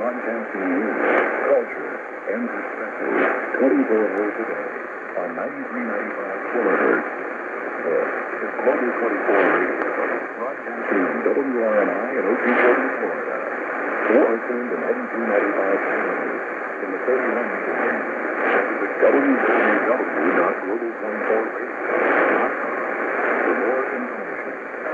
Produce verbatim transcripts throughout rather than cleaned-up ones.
broadcasting news, culture, and perspective twenty-four hours a day on ninety-three point nine five kilohertz. This is Global twenty-four Radio, broadcasting on W R N I in Ocean City, Florida. Or tuned to ninety-two point nine five kilohertz in the thirty-one meter band. Visit w w w dot global twenty-four radio dot com for more information.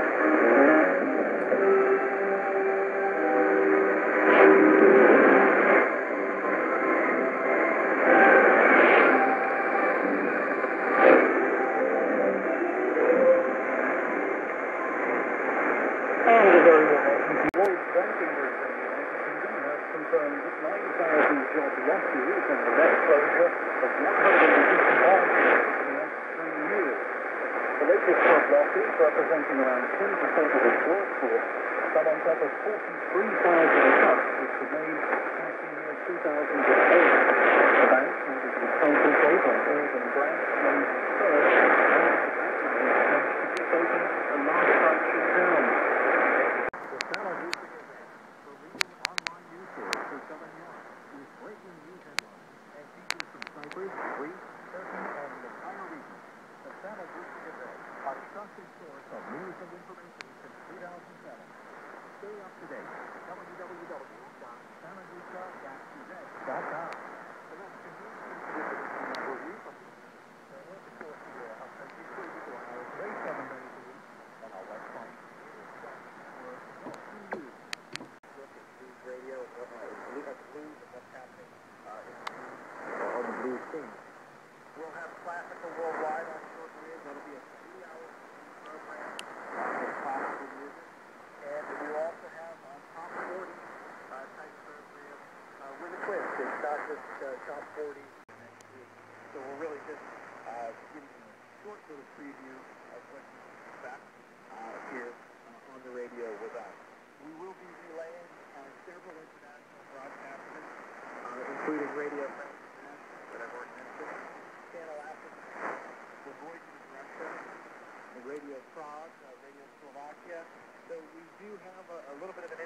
Representing around ten percent of its workforce, come on top of forty-three thousand cuts which were made since the year two thousand eight. The bank needed to concentrate on urban grants when first and the bank to keep open a large fraction down. The salary for leading online news source for Southern Europe is breaking news headlines and features from Cyprus, Greece, Turkey, and the entire region. The Salad Gazette, a trusted source of news and information since two thousand seven. Stay up to date. w w w dot samagusa dash gazette dot com. And that's the news and review from the North Coast here of twenty-four hours, day seven days a week on our website. Look at news radio and whatnot. Look at the news and what's happening uh, in the news or on the news scene. We'll have Classical Worldwide on Shortwave. That'll be a three-hour program with classical music. And we'll also have on Top forty uh, type program uh, with a twist. It's not just uh, Top forty next week. So we're really just uh, giving you a short little preview of what you can expect uh, here uh, on the radio with us. We will be relaying uh, several international broadcasters, uh, including Radio France International that I've already mentioned. Channel Africa, the Voice of Russia, the Radio Prague, uh, Radio Slovakia. So we do have a, a little bit of an